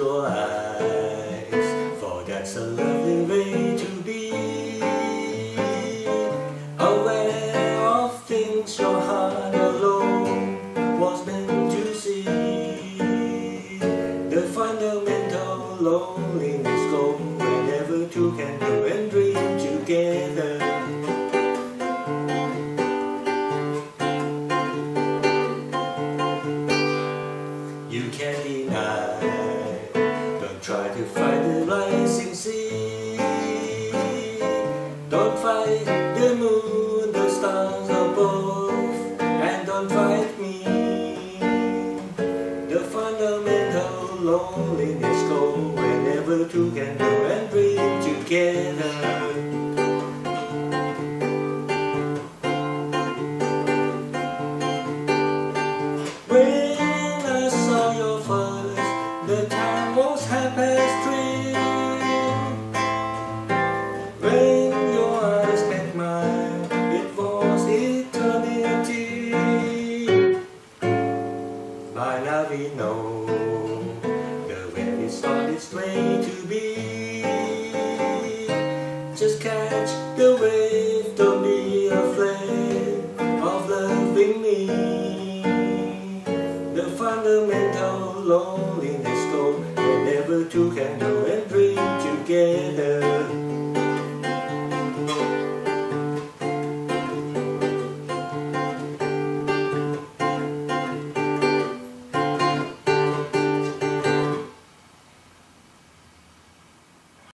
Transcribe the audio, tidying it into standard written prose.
your eyes, for that's a lovely way to be. Aware of things your heart alone was meant to see. The fundamental loneliness goes whenever two can go and dream together. You can't deny, don't try to fight the rising sea. Don't fight the moon, the stars above, and don't fight me. The fundamental loneliness goes whenever two can go and dream together. When I saw your first, the time was 3:30. When your eyes met mine, it was eternity. By now we know the way is on its way to be. Just catch the wave, don't be afraid of loving me. The fundamental loneliness goes whenever two can go and dream together.